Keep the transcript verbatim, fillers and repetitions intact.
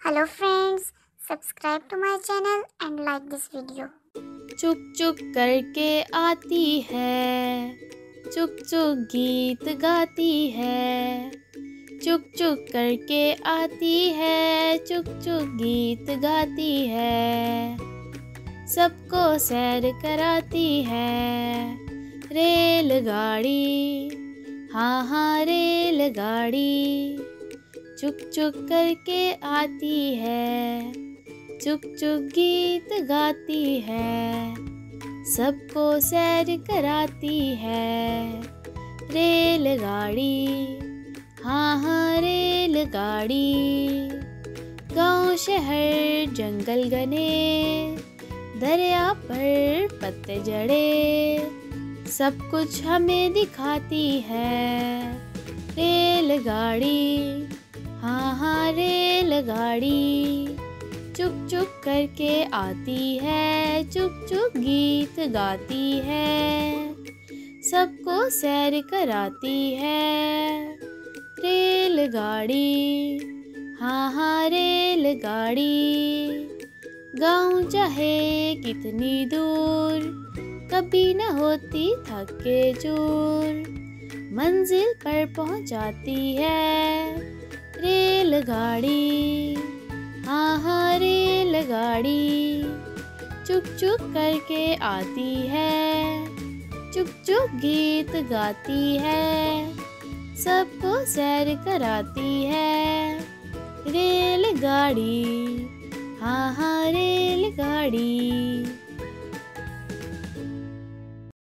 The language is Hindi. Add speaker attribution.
Speaker 1: Hello friends, subscribe to my channel and like this video.
Speaker 2: चुक चुक करके आती है, चुक चुक गीत गाती है। चुक चुक करके आती है, चुक चुक गीत गाती है। सबको सैर कराती है रेलगाड़ी, हाँ हाँ रेलगाड़ी। चुक चुक करके आती है, चुक चुक गीत गाती है। सबको सैर कराती है रेलगाड़ी, हाँ हाँ रेलगाड़ी। गाँव शहर जंगल घने, दरिया पर पत्ते जड़े, सब कुछ हमें दिखाती है रेलगाड़ी, हाँ हाँ रेलगाड़ी। चुक चुक करके आती है, चुक चुक गीत गाती है। सबको सैर कराती है रेलगाड़ी, हाँ हाँ रेलगाड़ी। गाँव चाहे कितनी दूर, कभी न होती थके चूर, मंजिल पर पहुँचाती है रेलगाड़ी, हाँ हाँ रेलगाड़ी। चुक चुक करके आती है, चुक चुक गीत गाती है। सबको सैर कराती है रेलगाड़ी, हाँ हाँ रेलगाड़ी।